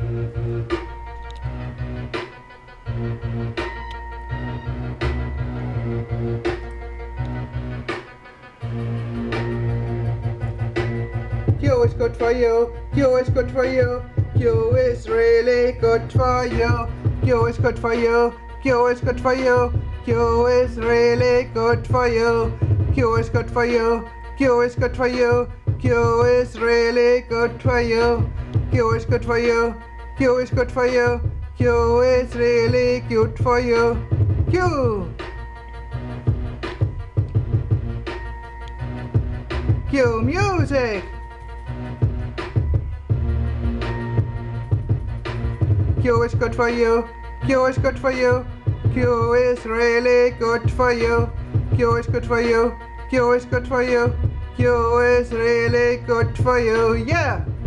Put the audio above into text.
Q is good for you. Q is good for you. Q is really good for you. Q is good for you. Q is good for you. Q is really good for you. Q is good for you. Q is good for you. Q is really good for you. Q is good for you. Q is good for you. Q is really good for you. Q. Q music. Q is good for you. Q is good for you. Q is really good for you. Q is good for you. Q is good for you. Q is really good for you. Yeah.